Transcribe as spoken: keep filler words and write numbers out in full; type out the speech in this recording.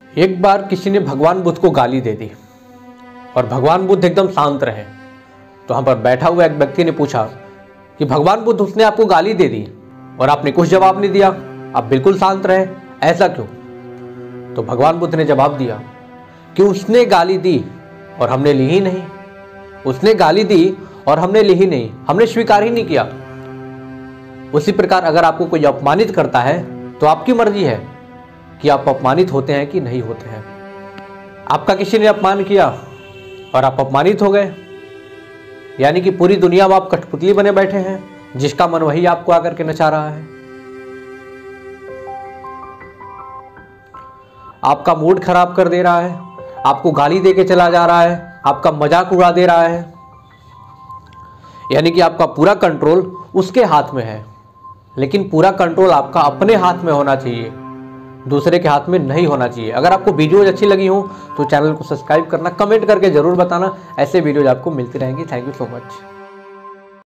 एक बार किसी ने भगवान बुद्ध को गाली दे दी और भगवान बुद्ध एकदम शांत रहे। तो वहाँ पर बैठा हुआ एक व्यक्ति ने पूछा कि भगवान बुद्ध, उसने आपको गाली दे दी और आपने कुछ जवाब नहीं दिया, आप बिल्कुल शांत रहे, ऐसा क्यों? तो भगवान बुद्ध ने जवाब दिया कि उसने गाली दी और हमने ली ही नहीं। उसने गाली दी और हमने ली ही नहीं, हमने स्वीकार ही नहीं किया। उसी प्रकार अगर आपको कोई अपमानित करता है तो आपकी मर्जी है कि आप अपमानित होते हैं कि नहीं होते हैं। आपका किसी ने अपमान किया और आप अपमानित हो गए, यानी कि पूरी दुनिया में आप कठपुतली बने बैठे हैं, जिसका मन वही आपको आकर के नचा रहा है। आपका मूड खराब कर दे रहा है, आपको गाली दे के चला जा रहा है, आपका मजाक उड़ा दे रहा है, यानी कि आपका पूरा कंट्रोल उसके हाथ में है। लेकिन पूरा कंट्रोल आपका अपने हाथ में होना चाहिए, दूसरे के हाथ में नहीं होना चाहिए। अगर आपको वीडियोज अच्छी लगी हो तो चैनल को सब्सक्राइब करना, कमेंट करके जरूर बताना। ऐसे वीडियोज आपको मिलती रहेंगी। Thank you so much.